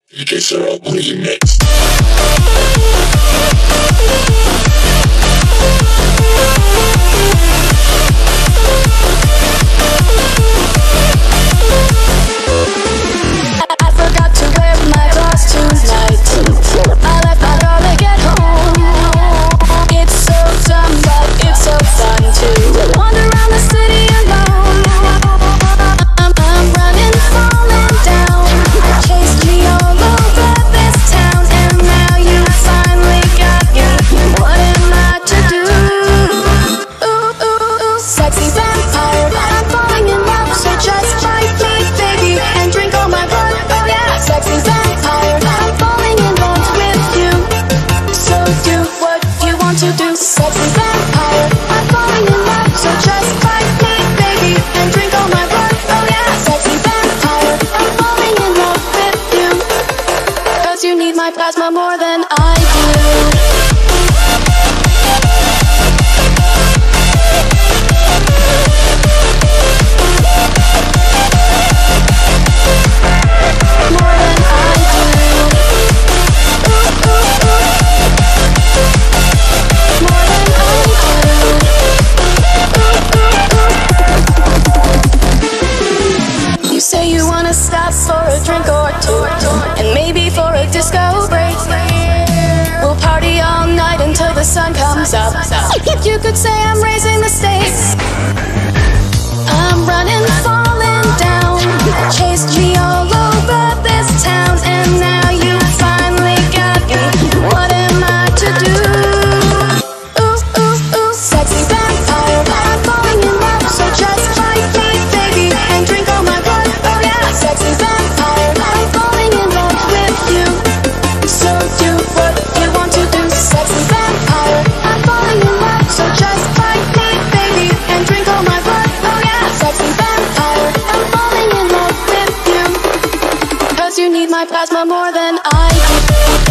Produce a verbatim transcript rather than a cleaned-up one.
D J Sarah on the mix. I forgot to wear my gloss tonight. I left my garlic at home. It's so dumb, but it's so fun to wander around the city alone. I'm, I'm running, falling down. Chased me all over this town, and now you finally got me. What am I to do? Ooh, ooh, ooh, sexy vampire. I'm falling in love, so just fight me, baby, and drink all my blood. Oh yeah, sexy vampire. I'm falling in love with you, so do what you want to do. Sexy vampire. I'm falling in love, so just fight me, baby, and drink all my blood. Oh yeah, sexy vampire. I'm falling in love with you, 'cause you need my plasma more than I do. You say you wanna stop for a drink or two, and maybe for a disco break. We'll party all night until the sun comes up. You could say I'm raising the stakes. I'm running, falling down. Chased me all over this town, and now you finally got me. What am I to do? Ooh, ooh, ooh, sexy vampire. I'm falling in love, so just fight me, baby, and drink all my blood. Oh yeah, sexy vampire. I'm falling in love with you, so do what you want to do. Sexy vampire. I'm falling in love, so just fight me, baby, and drink all my blood. Oh yeah, sexy vampire. I'm falling in love with you, 'cause you need my plasma more than I do.